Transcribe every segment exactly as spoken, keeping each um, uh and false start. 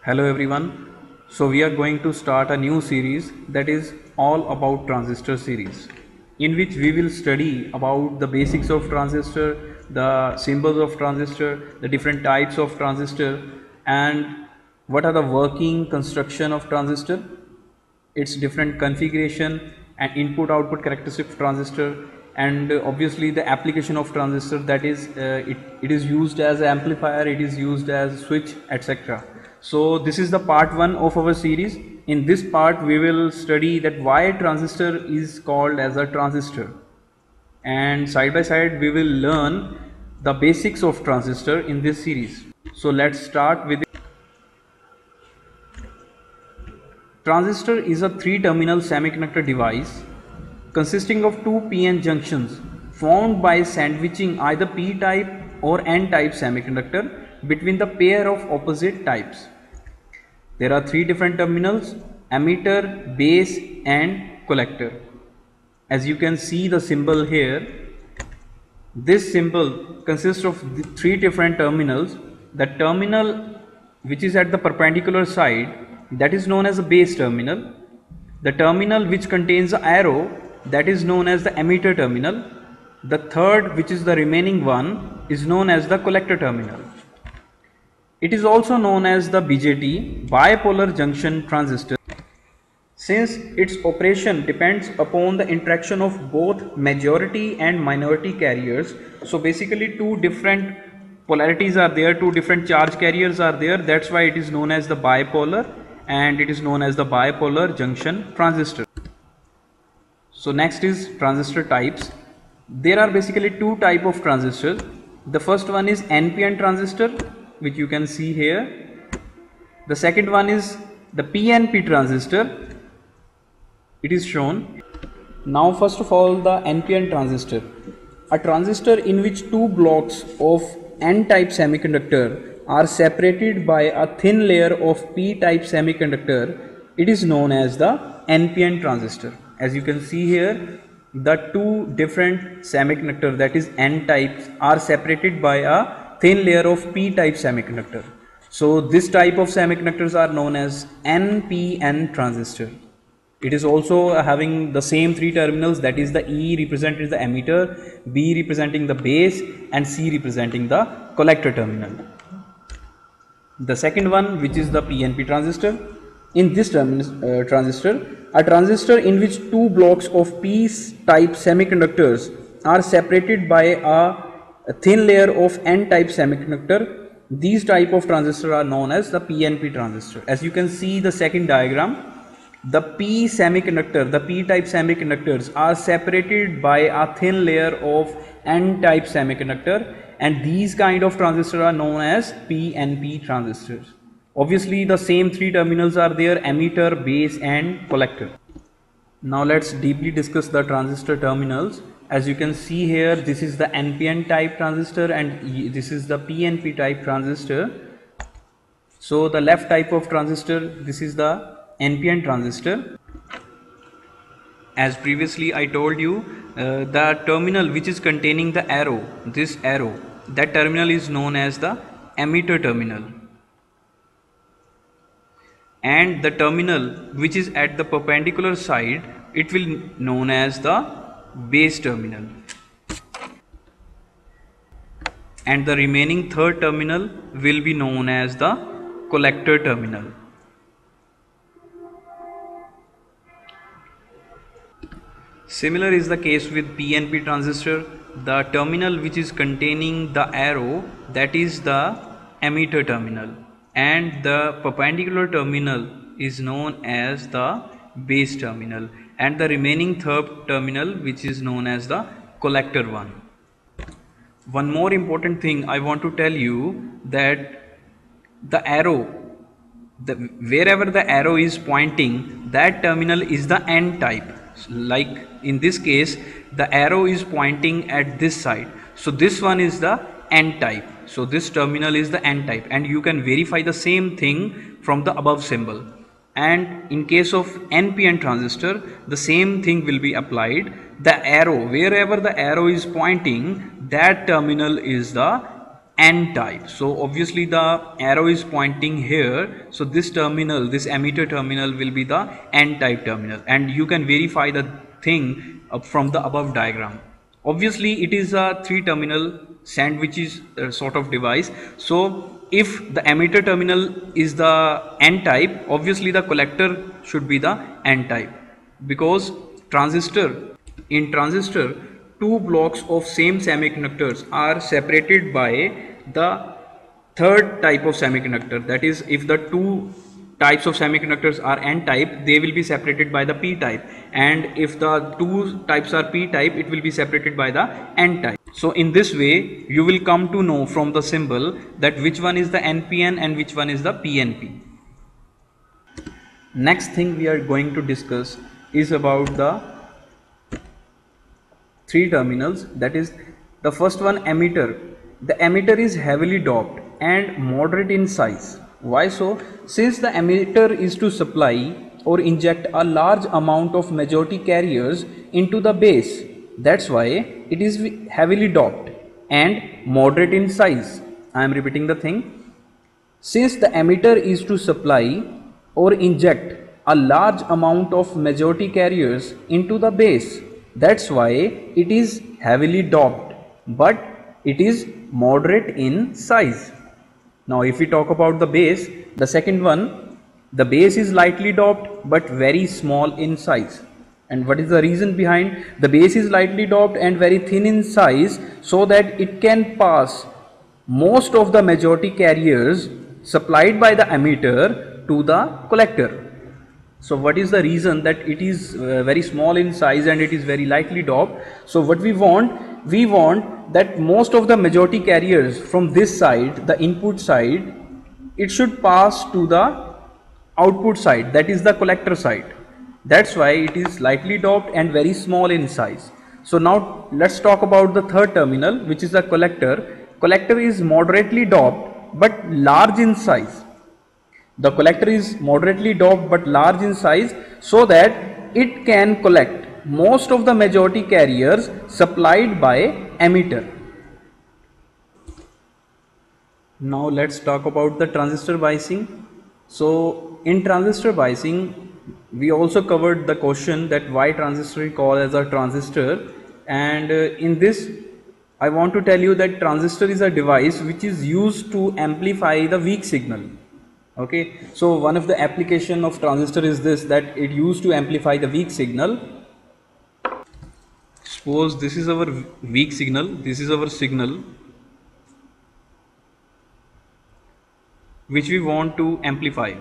Hello everyone. So we are going to start a new series that is all about transistor series, in which we will study about the basics of transistor, the symbols of transistor, the different types of transistor, and what are the working construction of transistor, its different configuration and input output characteristic of transistor, and uh, obviously the application of transistor, that is uh, it, it is used as amplifier, it is used as switch, etc. So this is the part one of our series. In this part we will study that why transistor is called as a transistor, and side by side we will learn the basics of transistor in this series. So let's start with it. Transistor is a three-terminal semiconductor device consisting of two P N junctions formed by sandwiching either P-type or N-type semiconductor between the pair of opposite types. There are three different terminals: emitter, base and collector. As you can see the symbol here, this symbol consists of three different terminals. The terminal which is at the perpendicular side, that is known as a base terminal. The terminal which contains the arrow, that is known as the emitter terminal. The third, which is the remaining one, is known as the collector terminal. It is also known as the B J T, bipolar junction transistor, since its operation depends upon the interaction of both majority and minority carriers. So basically two different polarities are there, two different charge carriers are there, that's why it is known as the bipolar, and it is known as the bipolar junction transistor. So next is transistor types. There are basically two type of transistors. The first one is N P N transistor, which you can see here. The second one is the P N P transistor. It is shown. Now first of all, the N P N transistor. A transistor in which two blocks of N-type semiconductor are separated by a thin layer of P-type semiconductor. It is known as the N P N transistor. As you can see here, the two different semiconductor, that is N-types, are separated by a thin layer of P-type semiconductor. So this type of semiconductors are known as N P N transistor. It is also having the same three terminals, that is the E representing the emitter, B representing the base and C representing the collector terminal. The second one, which is the P N P transistor. In this uh, transistor, a transistor in which two blocks of P-type semiconductors are separated by a, a thin layer of N-type semiconductor. These type of transistors are known as the P N P transistor. As you can see the second diagram, the P semiconductor, the P-type semiconductors are separated by a thin layer of N-type semiconductor, and these kind of transistors are known as P N P transistors. Obviously the same three terminals are there: emitter, base and collector. Now let's deeply discuss the transistor terminals. As you can see here, this is the N P N type transistor and this is the P N P type transistor. So the left type of transistor, this is the N P N transistor. As previously I told you, uh, the terminal which is containing the arrow, this arrow, that terminal is known as the emitter terminal, and the terminal which is at the perpendicular side, it will be known as the base terminal, and the remaining third terminal will be known as the collector terminal. Similar is the case with P N P transistor. The terminal which is containing the arrow, that is the emitter terminal, and the perpendicular terminal is known as the base terminal, and the remaining third terminal which is known as the collector one. One more important thing I want to tell you, that the arrow, the wherever the arrow is pointing, that terminal is the N type. Like in this case, the arrow is pointing at this side, so this one is the N type, so this terminal is the N type, and you can verify the same thing from the above symbol. And in case of N P N transistor, the same thing will be applied. The arrow, wherever the arrow is pointing, that terminal is the N type. So obviously the arrow is pointing here, so this terminal, this emitter terminal will be the N type terminal, and you can verify the thing uh, from the above diagram. Obviously it is a three terminal sandwiches uh, sort of device. So if the emitter terminal is the N type, obviously the collector should be the N type, because transistor in transistor two blocks of same semiconductors are separated by the third type of semiconductor. That is, if the two types of semiconductors are N type, they will be separated by the P type, and if the two types are P type, it will be separated by the N type. So in this way you will come to know from the symbol that which one is the N P N and which one is the P N P. Next thing we are going to discuss is about the three terminals. That is, the first one, emitter. The emitter is heavily doped and moderate in size. Why so? Since the emitter is to supply or inject a large amount of majority carriers into the base, that's why it is heavily doped and moderate in size. I am repeating the thing. Since the emitter is to supply or inject a large amount of majority carriers into the base, that's why it is heavily doped, but it is moderate in size. Now if we talk about the base, the second one, the base is lightly doped but very small in size. And what is the reason behind? The base is lightly doped and very thin in size, so that it can pass most of the majority carriers supplied by the emitter to the collector. So what is the reason that it is uh, very small in size and it is very lightly doped? So what we want, we want that most of the majority carriers from this side, the input side, it should pass to the output side, that is the collector side. That's why it is lightly doped and very small in size. So now let's talk about the third terminal, which is the collector. Collector is moderately doped but large in size. The collector is moderately doped but large in size, so that it can collect most of the majority carriers supplied by emitter. Now let's talk about the transistor biasing. So in transistor biasing, we also covered the question that why transistor is called as a transistor, and uh, in this I want to tell you that transistor is a device which is used to amplify the weak signal. Okay, so one of the application of transistor is this, that it used to amplify the weak signal. Suppose this is our weak signal, this is our signal which we want to amplify.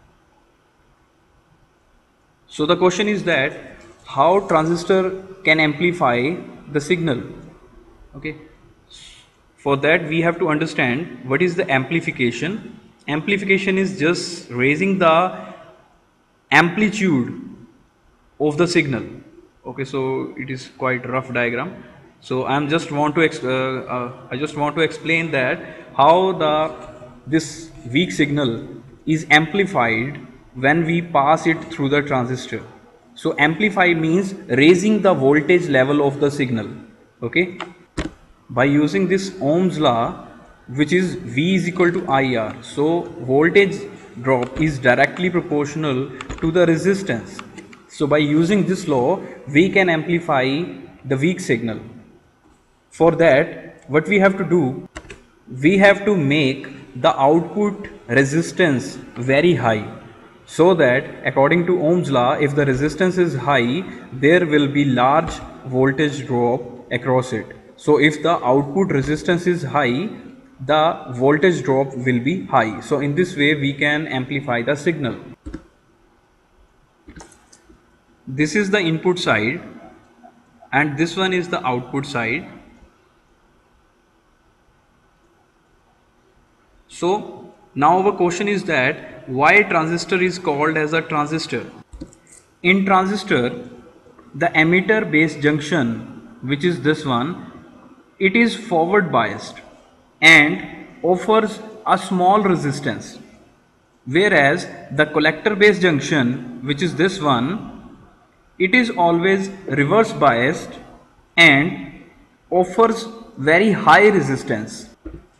So the question is that how transistor can amplify the signal. Okay, for that we have to understand what is the amplification. Amplification is just raising the amplitude of the signal. Okay, so it is quite rough diagram. So I am just want to uh, uh, I just want to explain that how the this weak signal is amplified when we pass it through the transistor. So amplify means raising the voltage level of the signal. Okay, by using this Ohm's law, which is V is equal to I R. So voltage drop is directly proportional to the resistance. So by using this law, we can amplify the weak signal. For that, what we have to do, we have to make the output resistance very high, so that according to Ohm's law, if the resistance is high, there will be large voltage drop across it. So if the output resistance is high, the voltage drop will be high. So in this way we can amplify the signal. This is the input side and this one is the output side. So now our question is that why transistor is called as a transistor. In transistor, the emitter base junction, which is this one, it is forward biased and offers a small resistance, whereas the collector base junction, which is this one, it is always reverse biased and offers very high resistance.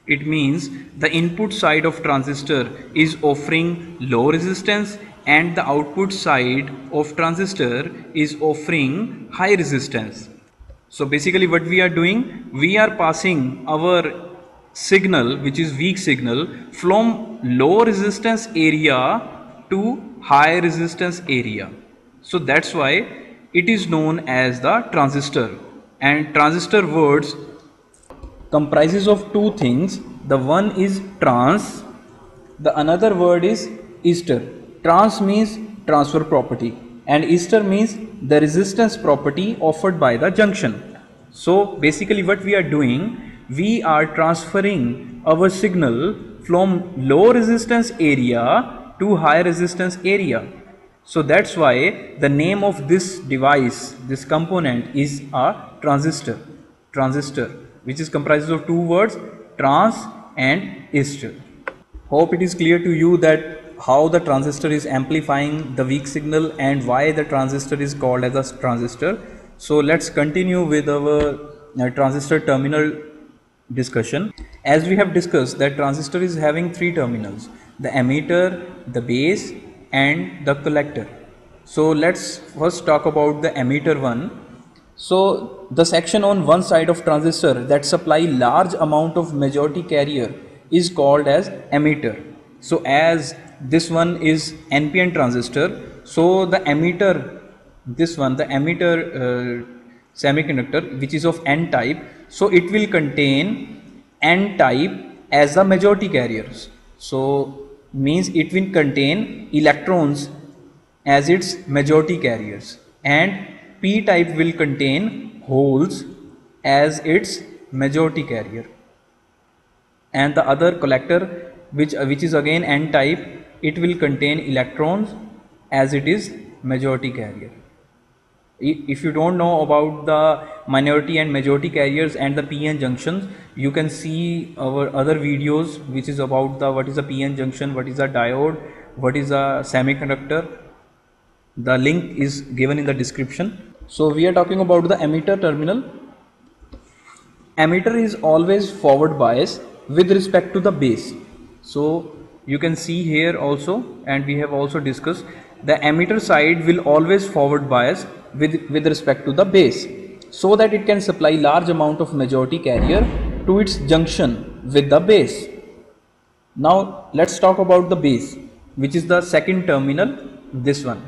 It means the input side of transistor is offering low resistance and the output side of transistor is offering high resistance. So basically what we are doing, we are passing our signal, which is weak signal, from low resistance area to high resistance area. So that's why it is known as the transistor. And transistor words comprises of two things. The one is trans, the another word is ester. Trans means transfer property and ester means the resistance property offered by the junction. So basically what we are doing, we are transferring our signal from low resistance area to high resistance area. So that's why the name of this device, this component, is a transistor. Transistor, which is comprised of two words, trans and ester. Hope it is clear to you that how the transistor is amplifying the weak signal and why the transistor is called as a transistor. So let's continue with our uh, transistor terminal discussion. As we have discussed that transistor is having three terminals, the emitter, the base and the collector. So let's first talk about the emitter one. So the section on one side of transistor that supply large amount of majority carrier is called as emitter. So as this one is N P N transistor, so the emitter, this one, the emitter uh, semiconductor, which is of N type, so it will contain N type as the majority carriers. So means it will contain electrons as its majority carriers, and P type will contain holes as its majority carrier, and the other collector, which uh, which is again N type, it will contain electrons as it is majority carrier. If you don't know about the minority and majority carriers and the P N junctions, you can see our other videos which is about the what is a P N junction, what is a diode, what is a semiconductor. The link is given in the description. So we are talking about the emitter terminal. Emitter is always forward bias with respect to the base. So you can see here also, and we have also discussed, the emitter side will always forward bias with with respect to the base, so that it can supply large amount of majority carrier to its junction with the base. Now let's talk about the base, which is the second terminal, this one.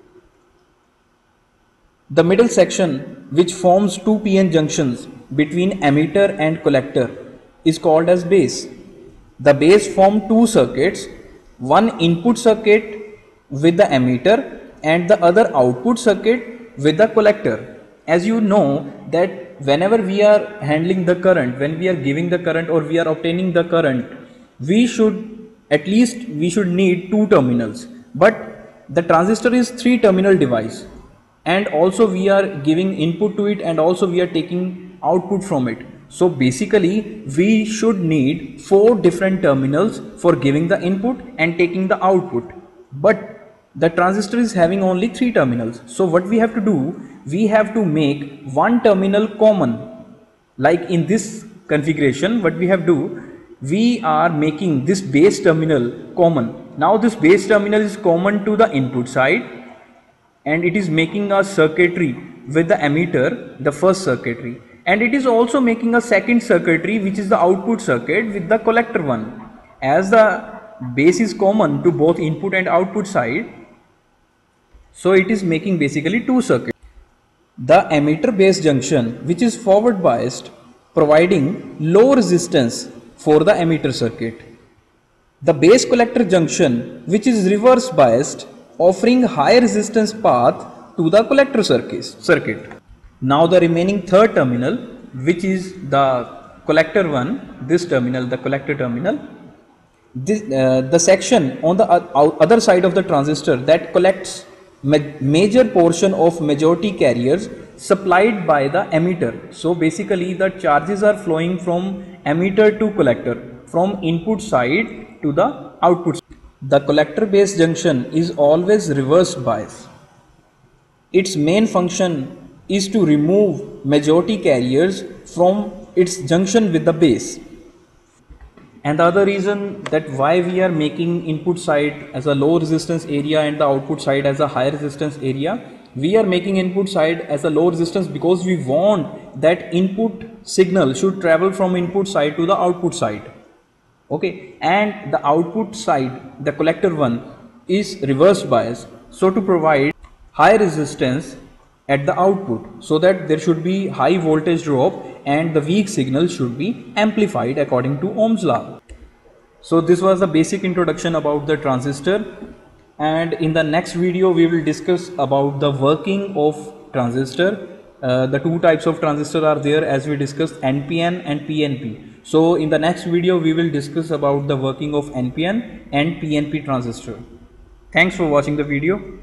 The middle section, which forms two P N junctions between emitter and collector, is called as base. The base form two circuits, one input circuit with the emitter and the other output circuit with the collector. As you know that whenever we are handling the current, when we are giving the current or we are obtaining the current, we should at least we should need two terminals, but the transistor is three terminal device, and also we are giving input to it and also we are taking output from it. So basically we should need four different terminals for giving the input and taking the output, but the transistor is having only three terminals. So what we have to do, we have to make one terminal common. Like in this configuration, what we have to do, we are making this base terminal common. Now this base terminal is common to the input side, and it is making a circuitry with the emitter, the first circuitry, and it is also making a second circuitry, which is the output circuit with the collector one. As the base is common to both input and output side, so it is making basically two circuits. The emitter base junction, which is forward biased, providing low resistance for the emitter circuit. The base collector junction, which is reverse biased, offering high resistance path to the collector circuit. Now the remaining third terminal, which is the collector one, this terminal, the collector terminal, this, uh, the section on the other side of the transistor that collects ma major portion of majority carriers supplied by the emitter. So basically the charges are flowing from emitter to collector, from input side to the output side. The collector base junction is always reverse bias. Its main function is to remove majority carriers from its junction with the base. And the other reason that why we are making input side as a low resistance area and the output side as a high resistance area, we are making input side as a low resistance because we want that input signal should travel from input side to the output side. Okay, and the output side, the collector one, is reverse bias, so to provide high resistance at the output, so that there should be high voltage drop and the weak signal should be amplified according to Ohm's law. So this was the basic introduction about the transistor, and in the next video we will discuss about the working of transistor. Uh, the two types of transistor are there, as we discussed, N P N and P N P. So in the next video we will discuss about the working of N P N and P N P transistor. Thanks for watching the video.